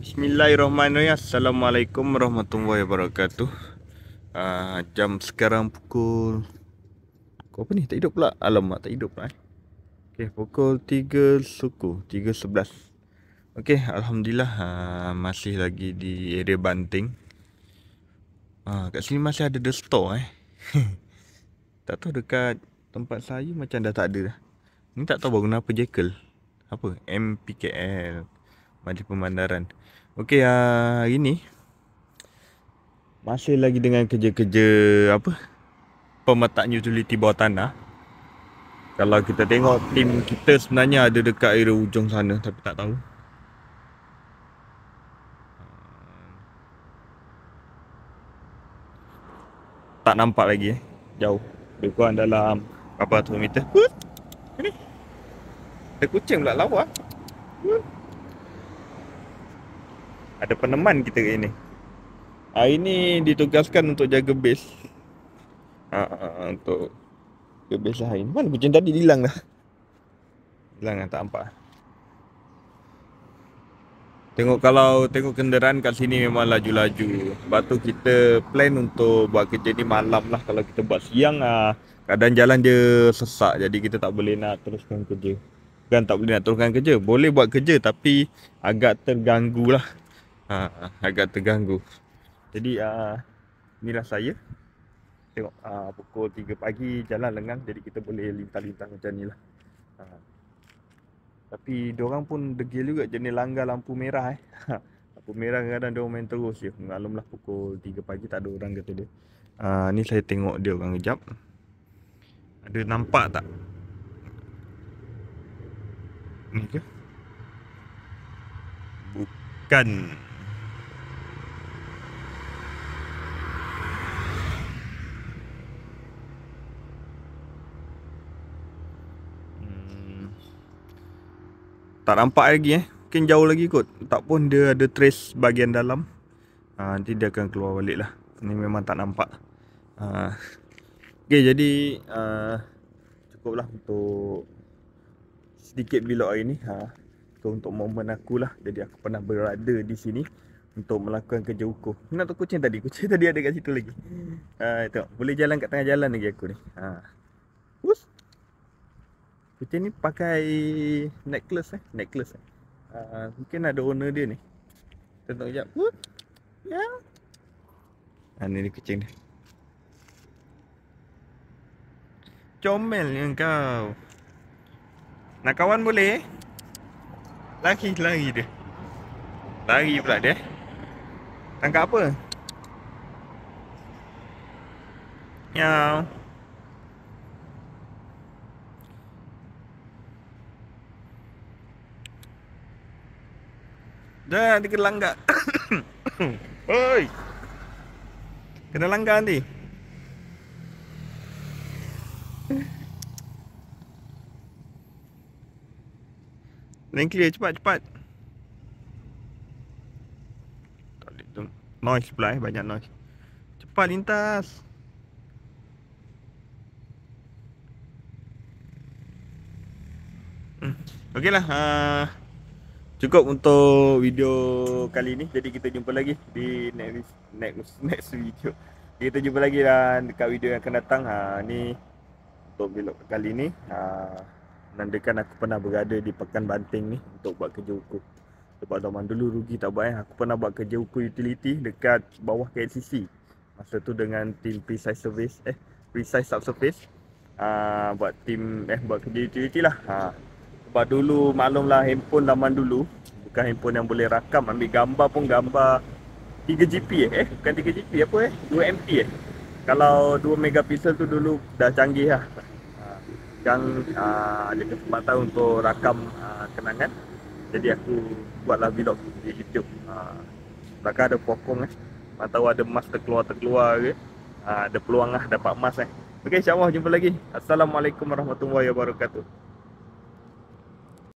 Bismillahirrahmanirrahim. Assalamualaikum warahmatullahi wabarakatuh. Jam sekarang pukul apa ni? Tak hidup pula. Alamak, tak hidup pula. Okey, pukul 3 suku, 3:11. Okey, alhamdulillah masih lagi di area Banting. Kat sini masih ada the store Tak tahu dekat tempat saya macam dah tak ada dah. Ni tak tahu baru kenapa Jekyll. Apa? MPKL. Majlis Pemandaran. Okey, hari ni masih lagi dengan kerja-kerja pemetaan utility bawah tanah. Kalau kita tengok tim kita sebenarnya ada dekat area ujung sana tapi tak tahu. Tak nampak lagi jauh. Lebih kurang dalam berapa ratus meter. Ini. Ada kucing pula lawa. Ada peneman kita kat sini. Hari ni ditugaskan untuk jaga base. Untuk jaga base lah hari ni. Mana kucing tadi hilang dah. Hilang dah, tak nampak. Kalau tengok kenderaan kat sini memang laju-laju. Sebab tu kita plan untuk buat kerja ni malam lah. Kalau kita buat siang kadang jalan dia sesak. Jadi kita tak boleh nak teruskan kerja. Bukan tak boleh nak teruskan kerja, boleh buat kerja tapi agak terganggu lah. Agak terganggu. Jadi inilah saya. Tengok pukul 3 pagi jalan lengang. Jadi kita boleh lintang-lintang macam ni lah. Tapi diorang pun degil juga jenis langgar lampu merah Lampu merah kadang-kadang diorang main terus je. Maklumlah pukul 3 pagi tak ada orang kata dia. Ni saya tengok dia orang kejap. Ada nampak tak? Ni ke? Bukan. Tak nampak lagi Mungkin jauh lagi kot. Tak pun dia ada trace bahagian dalam. Nanti dia akan keluar balik lah. Ni memang tak nampak. Okay, jadi cukuplah untuk sedikit vlog hari ni. Untuk momen aku lah. Jadi aku pernah berada di sini untuk melakukan kerja ukur. Nak tu kucing tadi. Kucing tadi ada kat situ lagi. Tengok, boleh jalan kat tengah jalan lagi aku ni. Kucing ni pakai necklace mungkin ada owner dia ni. Tengok sekejap. Ya. Ni kucing dia. Comel yang kau. Nak kawan boleh? Lari dia. Lari pula dia. Tangkap apa? Miau. Dah, dia kena langgar. Oi. Kena langgar nanti. Lane clear, cepat. Noise pula banyak noise. Cepat lintas. Okey lah. Cukup untuk video kali ni. Jadi kita jumpa lagi di next video. Kita jumpa lagi dekat video yang akan datang. Ni untuk vlog kali ni. Menandakan aku pernah berada di Pekan Banting ni untuk buat kerja ukur. Sebab zaman dulu rugi tak buat Aku pernah buat kerja ukur utility dekat bawah KLCC. Masa tu dengan tim Precise Subsurface. Buat kerja utility lah. Sebab dulu maklumlah handphone zaman dulu bukan handphone yang boleh rakam, ambil gambar pun gambar 3GP bukan 3GP 2MP Kalau 2 megapiksel tu dulu dah canggih lah. Sekarang ada kesempatan untuk rakam kenangan. Jadi aku buatlah vlog di YouTube. Belakang ada pokong tak tahu ada emas terkeluar ke. Ada peluang dapat emas Okey, insyaAllah jumpa lagi. Assalamualaikum warahmatullahi wabarakatuh.